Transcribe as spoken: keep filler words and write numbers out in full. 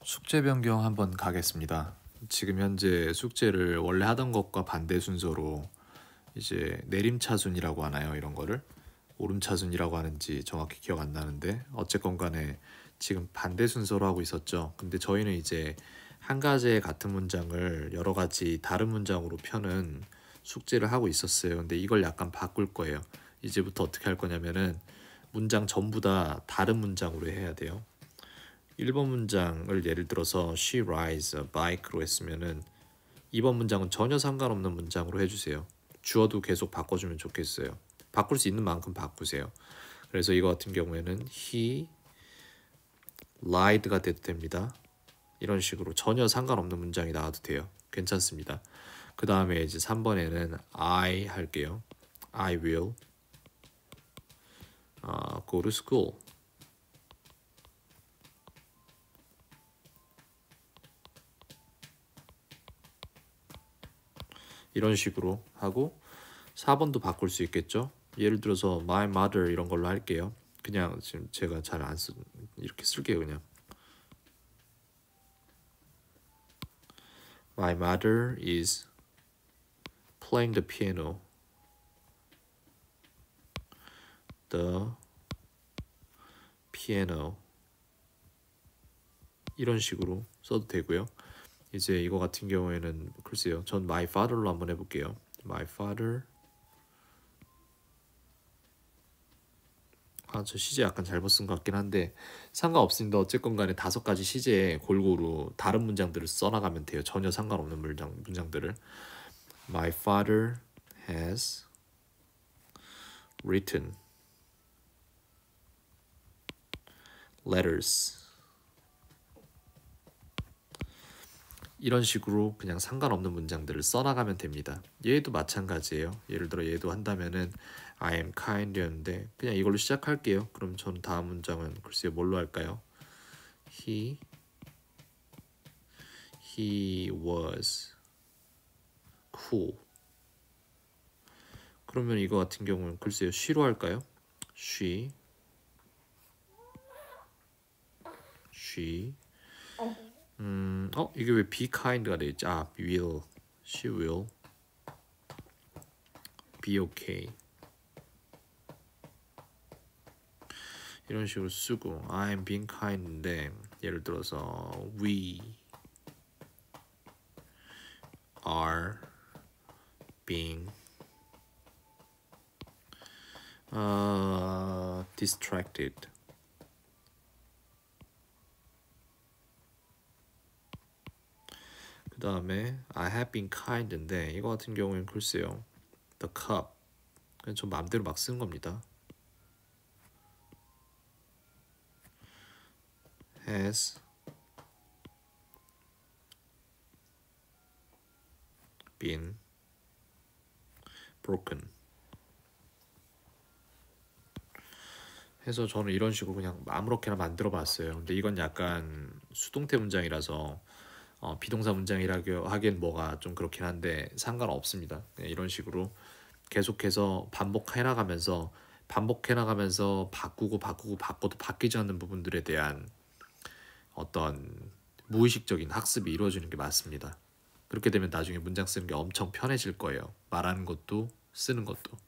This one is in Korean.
숙제 변경 한번 가겠습니다. 지금 현재 숙제를 원래 하던 것과 반대 순서로 이제 내림차순이라고 하나요? 이런 거를 오름차순이라고 하는지 정확히 기억 안 나는데 어쨌건 간에 지금 반대 순서로 하고 있었죠. 근데 저희는 이제 한 가지의 같은 문장을 여러 가지 다른 문장으로 펴는 숙제를 하고 있었어요. 근데 이걸 약간 바꿀 거예요. 이제부터 어떻게 할 거냐면은 문장 전부 다 다른 문장으로 해야 돼요. 일 번 문장을 예를 들어서 She rides a bike로 했으면은 이 번 문장은 전혀 상관없는 문장으로 해주세요. 주어도 계속 바꿔주면 좋겠어요. 바꿀 수 있는 만큼 바꾸세요. 그래서 이거 같은 경우에는 He lied가 돼도 됩니다. 이런 식으로 전혀 상관없는 문장이 나와도 돼요. 괜찮습니다. 그 다음에 이제 삼 번에는 I 할게요. I will uh, go to school. 이런 식으로 하고 사 번도 바꿀 수 있겠죠. 예를 들어서 my mother 이런 걸로 할게요. 그냥 지금 제가 잘 안 쓰 이렇게 쓸게요. 그냥 My mother is playing the piano. The piano. 이런 식으로 써도 되고요. 이제 이거 같은 경우에는 글쎄요. 전 my father로 한번 해볼게요. My father. 아, 저 시제 약간 잘못 쓴 것 같긴 한데 상관없습니다. 어쨌건 간에 다섯 가지 시제에 골고루 다른 문장들을 써나가면 돼요. 전혀 상관없는 문장, 문장들을. My father has written letters. 이런 식으로 그냥 상관없는 문장들을 써나가면 됩니다. 얘도 마찬가지예요. 예를 들어 얘도 한다면은 I am kind였는데 그냥 이걸로 시작할게요. 그럼 저는 다음 문장은 글쎄요 뭘로 할까요? He He was cool. 그러면 이거 같은 경우는 글쎄요 she로 할까요? She She 음, 어 이게 왜 be kind가 돼 있지? 아 will She will be okay. 이런 식으로 쓰고 I'm being kind인데 예를 들어서 we are being uh, distracted. 그 다음에 I have been kind인데 이거 같은 경우에는 글쎄요 the cup 그냥 저 마음대로 막 쓰는 겁니다. has been broken. 해서 저는 이런 식으로 그냥 아무렇게나 만들어 봤어요. 근데 이건 약간 수동태 문장이라서 어, 비동사 문장이라 하기엔 뭐가 좀 그렇긴 한데 상관없습니다. 이런 식으로 계속해서 반복해 나가면서 반복해 나가면서 바꾸고 바꾸고 바꿔도 바뀌지 않는 부분들에 대한 어떤 무의식적인 학습이 이루어지는 게 맞습니다. 그렇게 되면 나중에 문장 쓰는 게 엄청 편해질 거예요. 말하는 것도 쓰는 것도.